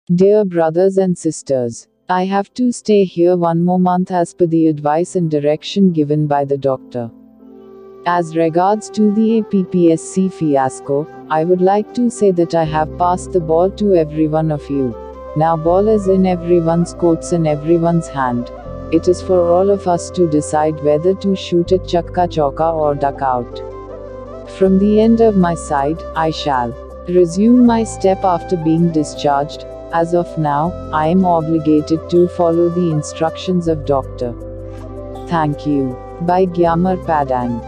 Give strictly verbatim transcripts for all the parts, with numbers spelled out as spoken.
Dear brothers and sisters, I have to stay here one more month as per the advice and direction given by the doctor. As regards to the A P P S C fiasco, I would like to say that I have passed the ball to every one of you. Now ball is in everyone's courts and everyone's hand. It is for all of us to decide whether to shoot it chakka chauka or duck out. From the end of my side, I shall resume my step after being discharged. As of now, I am obligated to follow the instructions of doctor. Thank you. By Gyamar Padang.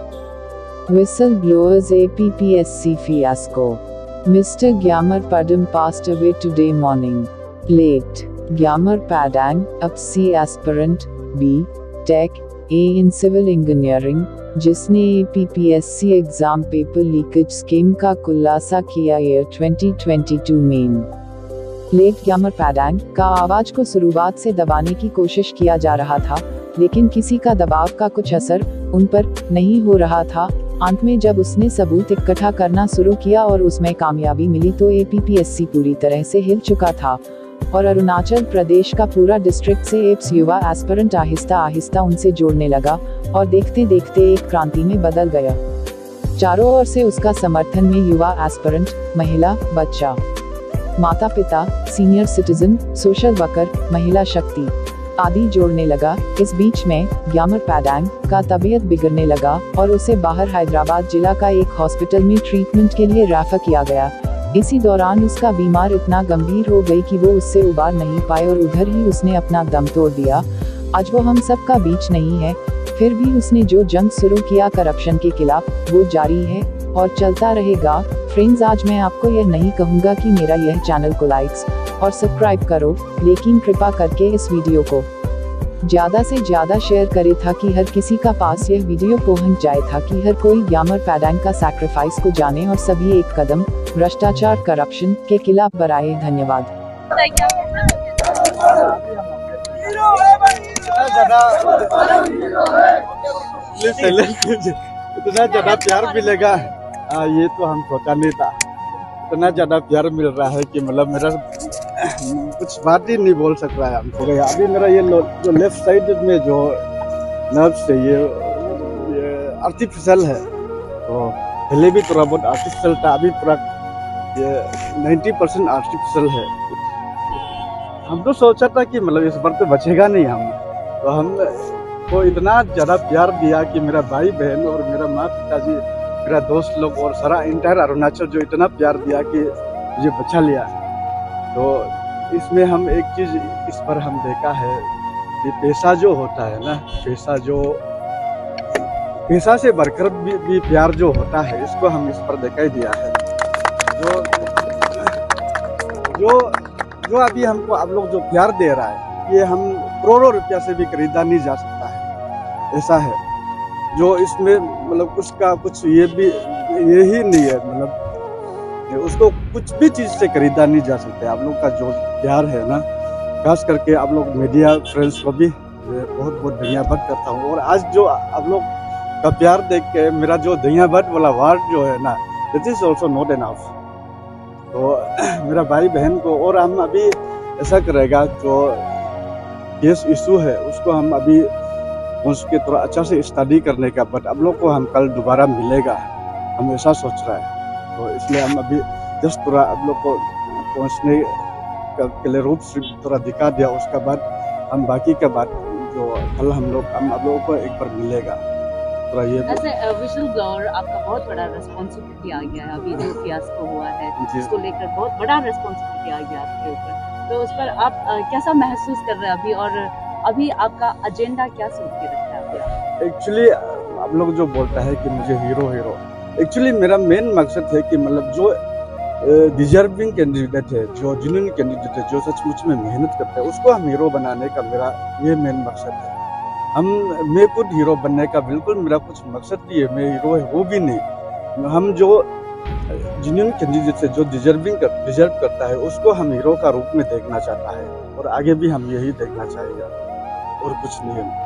Whistleblowers A P P S C fiasco. Mister Gyamar Padang passed away today morning. Late. Gyamar Padang, a P C aspirant, B Tech, A in Civil Engineering, जिसने A P P S C exam paper leakage scheme का खुलासा किया year twenty twenty two में। Late Gyamar Padang का आवाज को शुरुआत से दबाने की कोशिश किया जा रहा था, लेकिन किसी का दबाव का कुछ असर उन पर नहीं हो रहा था। अंत में जब उसने सबूत इकट्ठा करना शुरू किया और उसमें कामयाबी मिली तो A P P S C पूरी तरह से हिल चुका था और अरुणाचल प्रदेश का पूरा डिस्ट्रिक्ट से एप्स युवा एस्पिरेंट आहिस्ता आहिस्ता उनसे जोड़ने लगा और देखते देखते एक क्रांति में बदल गया। चारों ओर से उसका समर्थन में युवा एस्पिरेंट, महिला, बच्चा, माता पिता, सीनियर सिटीजन, सोशल वर्कर, महिला शक्ति आदि जोड़ने लगा। इस बीच में ग्यामर पैडांग का तबीयत बिगड़ने लगा और उसे बाहर हैदराबाद जिला का एक हॉस्पिटल में ट्रीटमेंट के लिए रेफर किया गया। इसी दौरान उसका बीमार इतना गंभीर हो गई कि वो उससे उबार नहीं पाए और उधर ही उसने अपना दम तोड़ दिया। आज वो हम सब का बीच नहीं है, फिर भी उसने जो जंग शुरू किया करप्शन के खिलाफ, वो जारी है और चलता रहेगा। फ्रेंड्स, आज मैं आपको यह नहीं कहूँगा कि मेरा यह चैनल को लाइक्स और सब्सक्राइब करो, लेकिन कृपा करके इस वीडियो को ज़्यादा से ज़्यादा शेयर करे ताकि हर किसी का पास यह वीडियो पहुंच जाए, ताकि हर कोई ग्यामर पैडांग का सैक्रिफाइस को जाने और सभी एक कदम भ्रष्टाचार करप्शन के खिलाफ बढ़ाए। धन्यवाद। इतना ज्यादा प्यार मिलेगा आ, ये तो हम सोचा नहीं था। इतना ज्यादा प्यार मिल रहा है कि मतलब मेरा कुछ बात ही नहीं बोल सक रहा है हमको। अभी मेरा ये जो लेफ्ट साइड में जो नर्व्स है ये, ये आर्टिफिशियल है, तो पहले भी थोड़ा बहुत आर्टिफिशियल था, अभी पूरा ये नाइन्टी परसेंट आर्टिफिशियल है। हम तो सोचा था कि मतलब इस बार तो बचेगा नहीं हम, तो हम को इतना ज़्यादा प्यार दिया कि मेरा भाई बहन और मेरा माँ पिताजी, मेरा दोस्त लोग और सारा इंटायर अरुणाचल जो इतना प्यार दिया कि मुझे बचा लिया। तो इसमें हम एक चीज़ इस पर हम देखा है कि पैसा जो होता है ना, पैसा जो पैसा से बढ़कर भी, भी प्यार जो होता है, इसको हम इस पर देखा ही दिया है। जो जो जो अभी हमको आप लोग जो प्यार दे रहा है, ये हम करोड़ों रुपया से भी खरीदा नहीं जा सकता है, ऐसा है। जो इसमें मतलब उसका कुछ ये भी यही नहीं है, मतलब उसको कुछ भी चीज़ से खरीदा नहीं जा सकता है। आप लोग का जो प्यार है ना, खास करके आप लोग मीडिया फ्रेंड्स को भी बहुत बहुत धन्यवाद करता हूँ। और आज जो आप लोग का प्यार देख के मेरा जो धन्यवाद वाला वर्ड जो है ना, that is also not enough. तो मेरा भाई बहन को, और हम अभी ऐसा करेगा जो केस इशू है उसको हम अभी उसके थोड़ा अच्छा से स्टडी करने का, बट आप लोग को हम कल दोबारा मिलेगा, हम ऐसा सोच रहा है। तो इसलिए हम अभी जस्ट थोड़ा आप लोग को पहुँचने के लिए रूप से थोड़ा दिखा दिया, उसके बाद हम बाकी का बात जो कल हम लोग हम आप लोगों को एक बार मिलेगा। थोड़ा ये ऐसे विजुअल ब्लॉगर आपका बहुत बड़ा रिस्पॉन्सिबिलिटी आ गया है, अभी जो फियास्को हुआ है इसको लेकर बहुत बड़ा रिस्पॉन्सिबिलिटी आ गया आपके ऊपर, तो उस पर आप कैसा महसूस कर रहे हैं अभी, और अभी आपका एजेंडा क्या सोच के रखा है? एक्चुअली आप लोग जो बोलता है कि मुझे हीरो हीरो एक्चुअली मेरा मेन मकसद है कि मतलब जो डिजर्विंग कैंडिडेट है, जो जिन्होंने कैंडिडेट है, जो सचमुच में मेहनत करते हैं, उसको हम हीरो बनाने का मेरा ये मेन मकसद है। हम मैं खुद हीरो बनने का बिल्कुल मेरा कुछ मकसद नहीं है, मैं हीरो है वो भी नहीं। हम जो जिन्होंने कैंडिडेट है, जो डिजर्विंग कर, डिजर्व करता है, उसको हम हीरो का रूप में देखना चाहता है, और आगे भी हम यही देखना चाहेंगे, और कुछ नहीं है।